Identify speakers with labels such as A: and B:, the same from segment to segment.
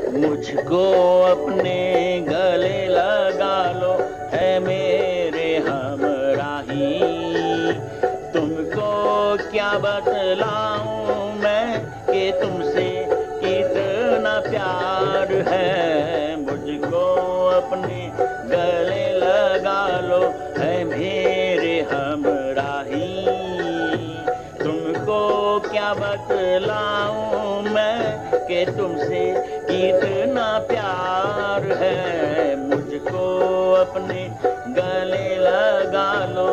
A: मुझको अपने गले लगा लो है मेरे हमराही। तुमको क्या बतलाऊं मैं कि तुमसे कितना प्यार है। मुझको अपने गले लगा लो है मेरे हमराही। तुमको क्या बतलाऊं मैं कि तुमसे कितना प्यार है। मुझको अपने गले लगा लो।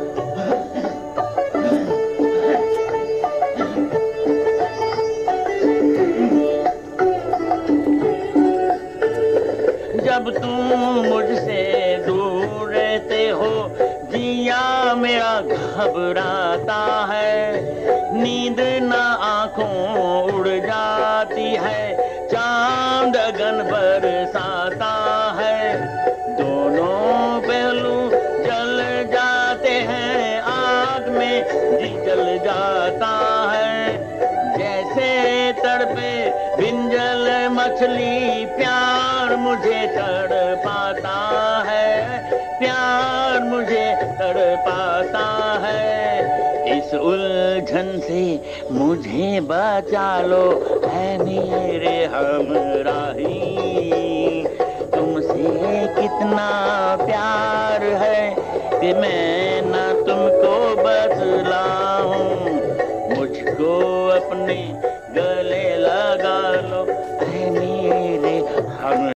A: जब तुम मुझसे दूर रहते हो जिया मेरा घबराता है। नींद ना आंखों उड़ जाती है, चांद गगन बरसाता है। दोनों पहलू जल जाते हैं, आग में जी जल जाता है। जैसे तड़पे बिंजल मछली प्यार मुझे तड़पाता है। प्यार मुझे तड़पाता है। इस उलझन से मुझे बचा लो है मेरे हमराही। तुमसे कितना प्यार है कि मैं